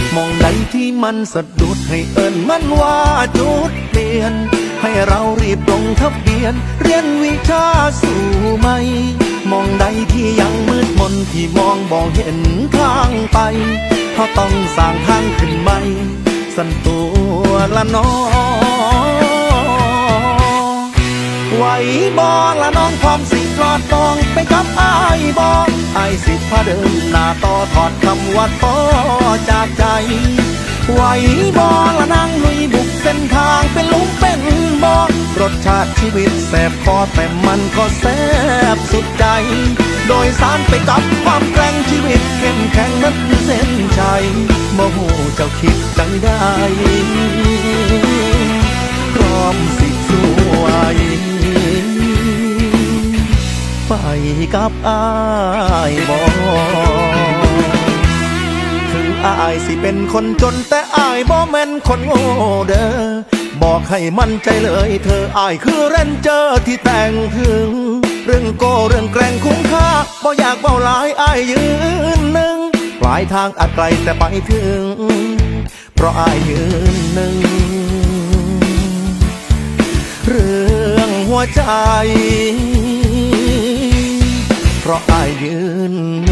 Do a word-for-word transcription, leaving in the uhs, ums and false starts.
มองใดที่มันสะดุดให้เอิ้นมันว่าจุดเปลี่ยนให้เรารีบลงทะเบียนเรียนวิชาสู่ใหม่มองใดที่ยังมืดมนที่มองบ่เห็นทางไปเขาต้องสร้างทางขึ้นใหม่สั่นตัวละน้องไหวบ่ละน้องพร้อมสิกลอดตองไปกับอ้ายบ่อ้ายสิพาเดินหน้าต่อถอดคำว่าต่อจากใจไหวบ่ละนางลุยบุกเส้นทางเป็นลุมเป็นบ่รสชาติชีวิตแสบคอแต่มันก็แสบสุดใจโดยสารไปกับความแกร่งชีวิตเข้มแข็งนั้นเส้นชัยโมโหเจ้าคิดจังได้พร้อมสิสวยไปกับอ้ายบ่ถึงอ้ายสิเป็นคนจนแต่อ้ายบ่แม่นคนโง่เด้อบอกให้มั่นใจเลยเธออ้ายคือเรนเจอร์ที่แต่งถึงเรื่องโกเรื่องแกล้งคุ้มค่าบ่อยากเบาหลายอ้ายยืนหนึ่งปลายทางอาจไกลแต่ไปถึงเพราะอ้ายยืนหนึ่งเรื่องหัวใจเพราะอ้ายยืน